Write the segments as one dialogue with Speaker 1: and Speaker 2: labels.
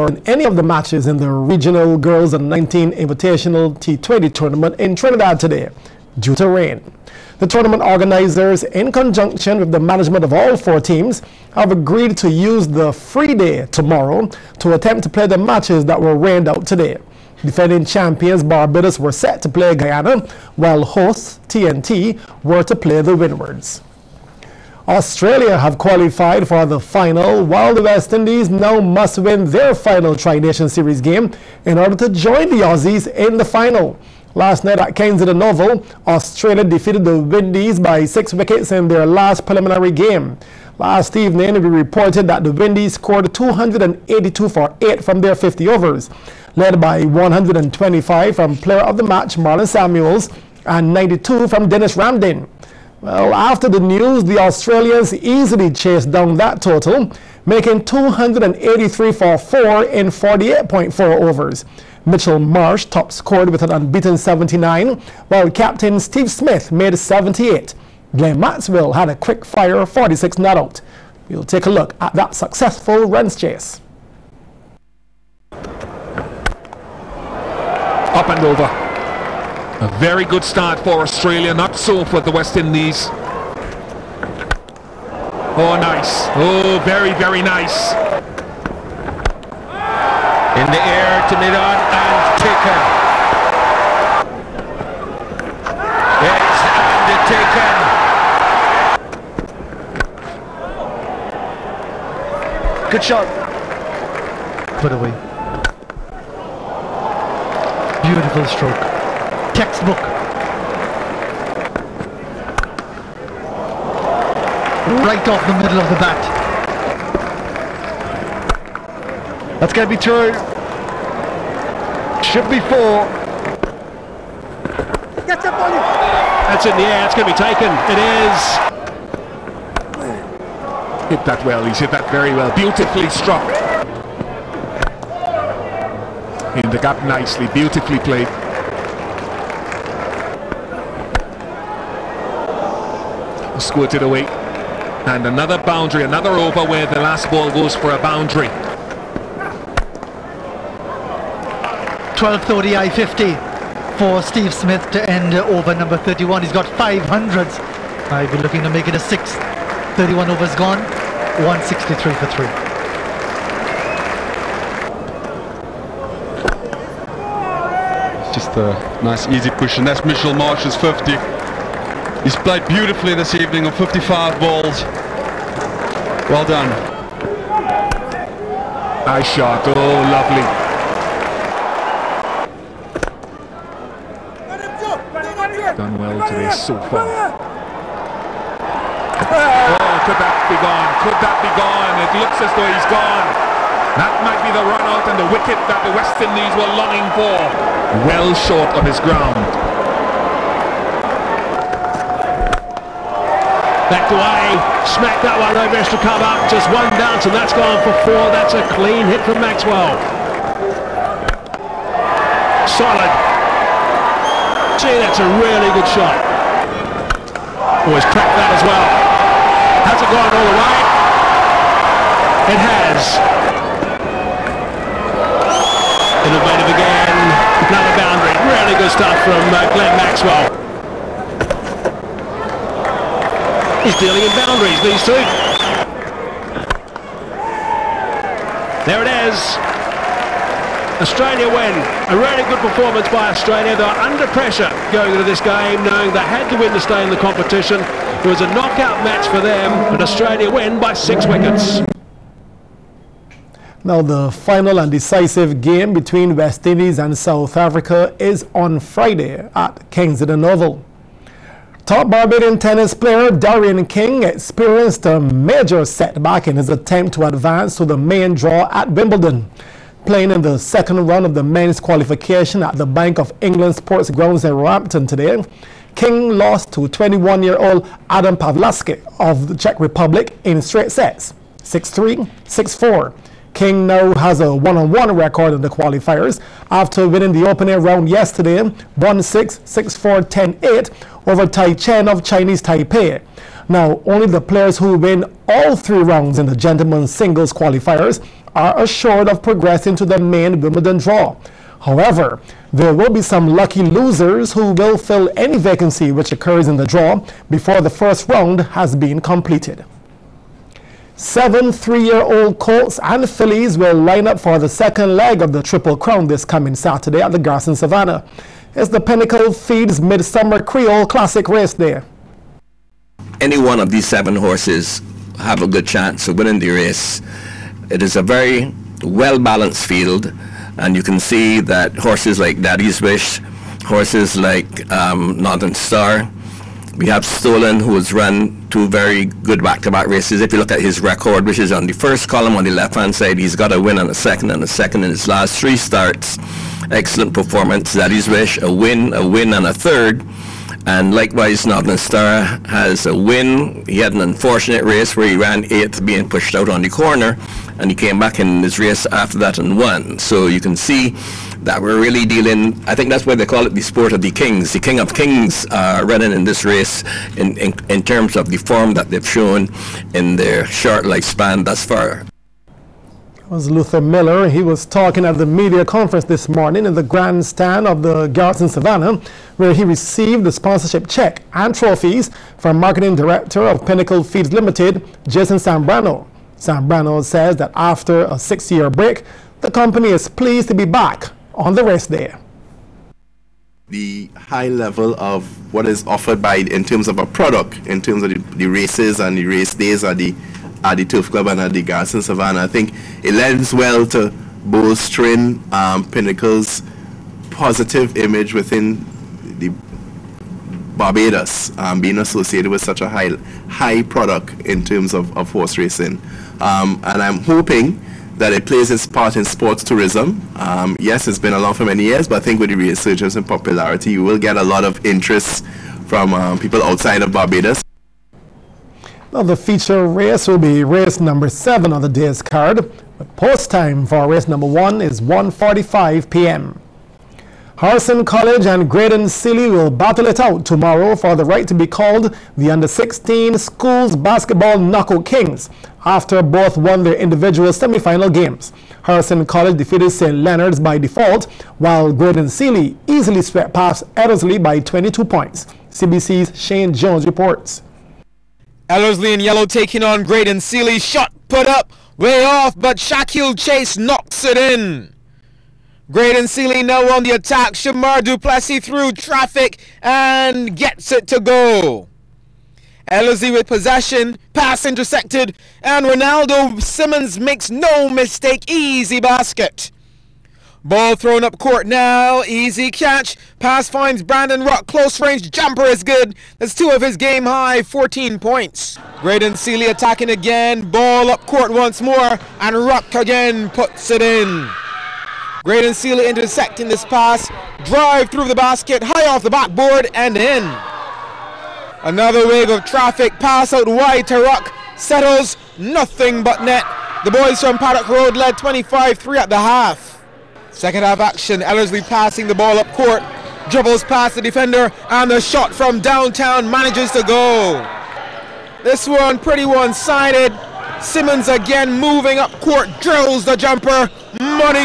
Speaker 1: in any of the matches in the regional Girls Under-19 Invitational T20 tournament in Trinidad today due to rain. The tournament organizers, in conjunction with the management of all 4 teams, have agreed to use the free day tomorrow to attempt to play the matches that were rained out today. Defending champions Barbados were set to play Guyana, while hosts TNT were to play the Windwards. Australia have qualified for the final, while the West Indies now must win their final Tri-Nation Series game in order to join the Aussies in the final. Last night at Kensington Oval, Australia defeated the Windies by 6 wickets in their last preliminary game. Last evening, we reported that the Windies scored 282 for 8 from their 50 overs, led by 125 from player of the match Marlon Samuels and 92 from Dennis Ramdin. Well, after the news, the Australians easily chased down that total, making 283 for 4 in 48.4 overs. Mitchell Marsh top scored with an unbeaten 79, while captain Steve Smith made 78. Glenn Maxwell had a quick-fire 46 not out. We'll take a look at that successful runs chase.
Speaker 2: Up and over. A very good start for Australia, not so for the West Indies. Oh, nice. Oh, very, very nice. In the air to mid-on and taken. It's undertaken. Good shot.
Speaker 3: Put away. Beautiful stroke. Textbook. Right off the middle of the bat. That's going to be 2. Should be 4.
Speaker 4: That's in the air. It's going to be taken. It is.
Speaker 2: Hit that well. He's hit that very well. Beautifully struck. In the gap nicely. Beautifully played. Squirted away. And another boundary. Another over where the last ball goes for a boundary.
Speaker 3: 12th ODI 50 for Steve Smith to end over number 31. He's got 500s. I'll be looking to make it a 6th. 31 overs gone. 163 for 3.
Speaker 5: It's just a nice easy push, and that's Mitchell Marsh's 50. He's played beautifully this evening on 55 balls. Well done.
Speaker 2: Nice shot. Oh, lovely. Done well today so far. Oh, could that be gone? Could that be gone? It looks as though he's gone. That might be the run out and the wicket that the West Indies were longing for. Well short of his ground.
Speaker 4: Back away, smack that one, no best to come up, just one bounce and that's gone for 4. That's a clean hit from Maxwell. Solid. Gee, that's a really good shot. Always cracked that as well. Has it gone all the way? It has. Innovative again, another boundary. Really good stuff from Glenn Maxwell. He's dealing in boundaries, these two. There it is. Australia win. A really good performance by Australia. They were under pressure going into this game, knowing they had to win to stay in the competition. It was a knockout match for them, and Australia win by 6 wickets.
Speaker 1: Now, the final and decisive game between West Indies and South Africa is on Friday at Kensington Oval. Top Barbadian tennis player Darian King experienced a major setback in his attempt to advance to the main draw at Wimbledon. Playing in the second round of the men's qualification at the Bank of England Sports Grounds in Roehampton today, King lost to 21-year-old Adam Pavlovsky of the Czech Republic in straight sets, 6-3, 6-4. King now has a one-on-one record in the qualifiers after winning the opening round yesterday, 1-6, 6-4, 10-8 over Tai Chen of Chinese Taipei. Now, only the players who win all 3 rounds in the gentlemen's singles qualifiers are assured of progressing to the main Wimbledon draw. However, there will be some lucky losers who will fill any vacancy which occurs in the draw before the first round has been completed. 7 3-year-old colts and fillies will line up for the second leg of the Triple Crown this coming Saturday at the Garrison Savannah. It's the Pinnacle Feeds Midsummer Creole Classic race day.
Speaker 6: Any one of these 7 horses have a good chance of winning the race. It is a very well-balanced field, and you can see that horses like Daddy's Wish, horses like Northern Star, we have Stolen, who has run 2 very good back-to-back races. If you look at his record, which is on the first column on the left-hand side, he's got a win on the second and a second in his last 3 starts. Excellent performance. Daddy's Wish, a win, and a third. And likewise, Northern Star has a win. He had an unfortunate race where he ran 8th, being pushed out on the corner, and he came back in his race after that and won. So you can see that we're really dealing, I think that's why they call it the sport of the kings. The king of kings are running in this race in terms of the form that they've shown in their short lifespan thus far.
Speaker 1: Was Luther Miller. He was talking at the media conference this morning in the grandstand of the Garrison Savannah, where he received the sponsorship check and trophies from marketing director of Pinnacle Feeds Limited, Jason Sambrano. Sambrano says that after a 6-year break, the company is pleased to be back on the race day.
Speaker 7: The high level of what is offered by in terms of a product, in terms of the races and the race days at the Turf Club and at the Garrison Savannah, I think it lends well to bolstering Pinnacle's positive image within the Barbados, being associated with such a high product in terms of horse racing. And I'm hoping that it plays its part in sports tourism. Yes, it's been along for many years, but I think with the resurgence in popularity, you will get a lot of interest from people outside of Barbados.
Speaker 1: Now, the feature race will be race number 7 on the day's card. But post time for race number 1 is 1:45 p.m. Harrison College and Graydon Sealy will battle it out tomorrow for the right to be called the Under-16 Schools Basketball Knockout Kings after both won their individual semi-final games. Harrison College defeated St. Leonard's by default, while Graydon Sealy easily swept past Ellerslie by 22 points. CBC's Shane Jones reports.
Speaker 8: Ellerslie in yellow taking on Graydon Sealy. Shot put up, way off, but Shaquille Chase knocks it in. Graydon Sealy now on the attack. Shamar Duplessis through traffic and gets it to go. Ellerslie with possession, pass intercepted, and Ronaldo Simmons makes no mistake. Easy basket. Ball thrown up court now, easy catch. Pass finds Brandon Rock, close range jumper is good. That's 2 of his game high, 14 points. Graydon Sealy attacking again, ball up court once more, and Rock again puts it in. Graydon Sealy intersecting this pass, drive through the basket, high off the backboard and in. Another wave of traffic, pass out wide to Rock, settles, nothing but net. The boys from Paddock Road led 25-3 at the half. Second half action, Ellerslie passing the ball up court, dribbles past the defender, and the shot from downtown manages to go. This one pretty one-sided. Simmons again moving up court, drills the jumper, money.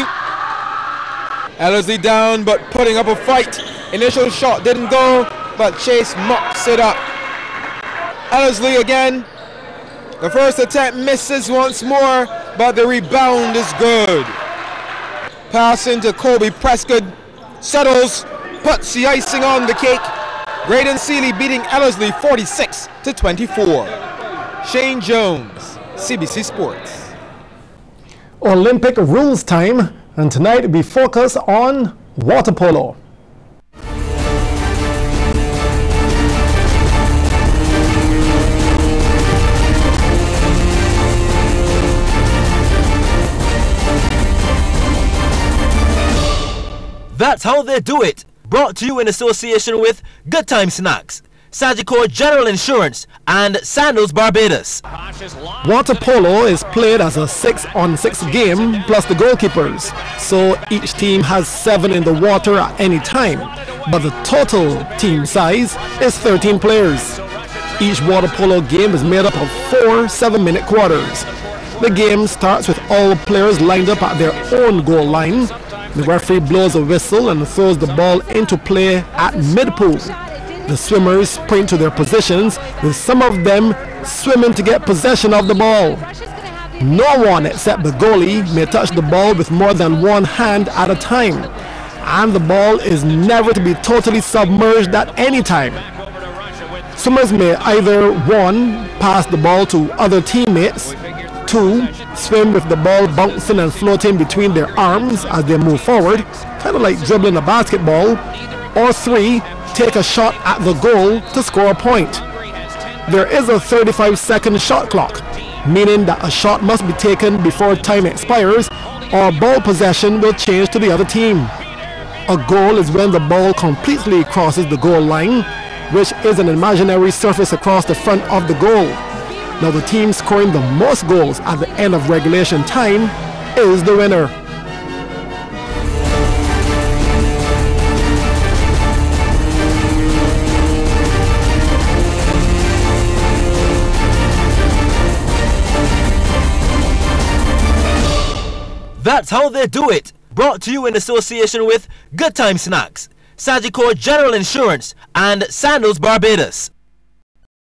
Speaker 8: Ellerslie down but putting up a fight. Initial shot didn't go, but Chase mops it up. Ellerslie again. The first attempt misses once more, but the rebound is good. Pass into Kobe Prescott, settles, puts the icing on the cake. Graydon Sealy beating Ellerslie 46-24. Shane Jones, CBC Sports.
Speaker 1: Olympic rules time, and tonight we focus on water polo.
Speaker 9: That's how they do it. Brought to you in association with Good Time Snacks, Sagicor General Insurance, and Sandals Barbados.
Speaker 1: Water polo is played as a 6-on-6 game plus the goalkeepers, so each team has 7 in the water at any time, but the total team size is 13 players. Each water polo game is made up of 4 7-minute quarters. The game starts with all players lined up at their own goal line. The referee blows a whistle and throws the ball into play at mid-pool. The swimmers sprint to their positions, with some of them swimming to get possession of the ball. No one except the goalie may touch the ball with more than one hand at a time, and the ball is never to be totally submerged at any time. Swimmers may either 1. Pass the ball to other teammates, 2. Swim with the ball bouncing and floating between their arms as they move forward, kind of like dribbling a basketball, or 3. Take a shot at the goal to score a point. There is a 35-second shot clock, meaning that a shot must be taken before time expires or ball possession will change to the other team. A goal is when the ball completely crosses the goal line, which is an imaginary surface across the front of the goal. Now the team scoring the most goals at the end of regulation time is the winner.
Speaker 9: That's how they do it. Brought to you in association with Good Time Snacks, Sagicor General Insurance, and Sandals Barbados.